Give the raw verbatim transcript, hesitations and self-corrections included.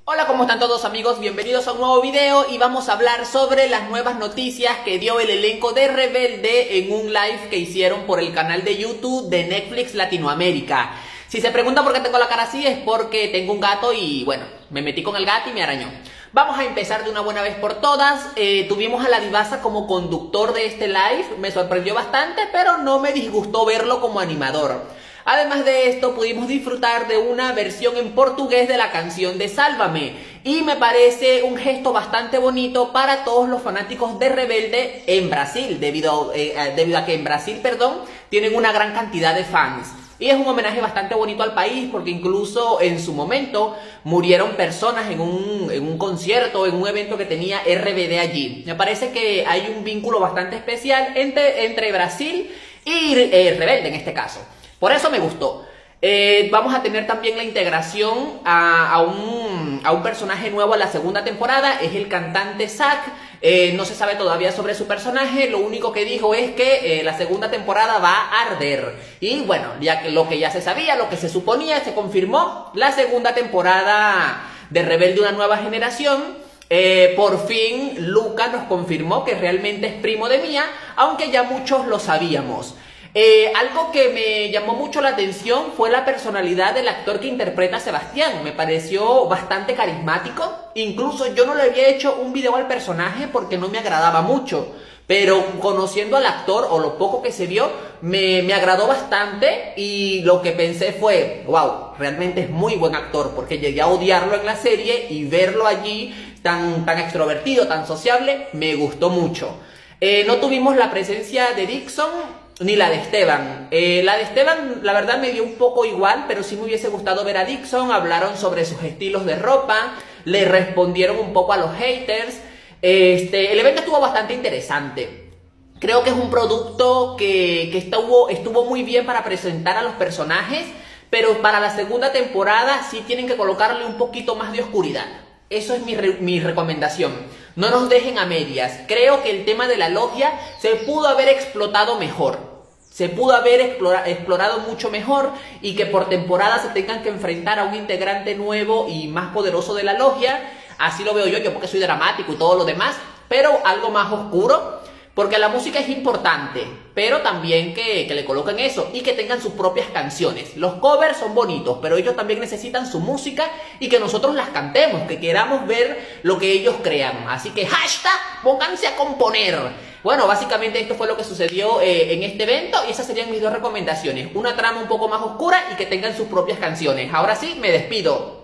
Hola, ¿cómo están todos amigos? Bienvenidos a un nuevo video y vamos a hablar sobre las nuevas noticias que dio el elenco de Rebelde en un live que hicieron por el canal de YouTube de Netflix Latinoamérica. Si se pregunta por qué tengo la cara así es porque tengo un gato y bueno, me metí con el gato y me arañó. Vamos a empezar de una buena vez por todas. Eh, tuvimos a la Divasa como conductor de este live, me sorprendió bastante, pero no me disgustó verlo como animador. Además de esto, pudimos disfrutar de una versión en portugués de la canción de Sálvame. Y me parece un gesto bastante bonito para todos los fanáticos de Rebelde en Brasil, debido, eh, debido a que en Brasil, perdón, tienen una gran cantidad de fans. Y es un homenaje bastante bonito al país porque incluso en su momento murieron personas en un, en un concierto, en un evento que tenía R B D allí. Me parece que hay un vínculo bastante especial entre, entre Brasil y eh, Rebelde en este caso. Por eso me gustó. Eh, vamos a tener también la integración a, a, un, a un personaje nuevo en la segunda temporada. Es el cantante Zack. Eh, no se sabe todavía sobre su personaje. Lo único que dijo es que eh, la segunda temporada va a arder. Y bueno, ya que lo que ya se sabía, lo que se suponía, se confirmó. La segunda temporada de Rebelde Una Nueva Generación. Eh, por fin Luca nos confirmó que realmente es primo de Mía, aunque ya muchos lo sabíamos. Eh, algo que me llamó mucho la atención fue la personalidad del actor que interpreta a Sebastián. Me pareció bastante carismático. Incluso yo no le había hecho un video al personaje porque no me agradaba mucho. Pero conociendo al actor, o lo poco que se vio, me, me agradó bastante. Y lo que pensé fue, wow, realmente es muy buen actor. Porque llegué a odiarlo en la serie y verlo allí tan, tan extrovertido, tan sociable, me gustó mucho. Eh, no tuvimos la presencia de Dixon ni la de Esteban. Eh, la de Esteban, la verdad, me dio un poco igual, pero sí me hubiese gustado ver a Dixon. Hablaron sobre sus estilos de ropa, le respondieron un poco a los haters. Este, el evento estuvo bastante interesante. Creo que es un producto que, que estuvo, estuvo muy bien para presentar a los personajes, pero para la segunda temporada sí tienen que colocarle un poquito más de oscuridad. Eso es mi, re mi recomendación. No nos dejen a medias. Creo que el tema de la logia se pudo haber explotado mejor. Se pudo haber explora explorado mucho mejor y que por temporada se tengan que enfrentar a un integrante nuevo y más poderoso de la logia. Así lo veo yo, yo porque soy dramático y todo lo demás, pero algo más oscuro. Porque la música es importante, pero también que, que le coloquen eso y que tengan sus propias canciones. Los covers son bonitos, pero ellos también necesitan su música y que nosotros las cantemos, que queramos ver lo que ellos crean. Así que hashtag, pónganse a componer. Bueno, básicamente esto fue lo que sucedió eh, en este evento y esas serían mis dos recomendaciones. Una trama un poco más oscura y que tengan sus propias canciones. Ahora sí, me despido.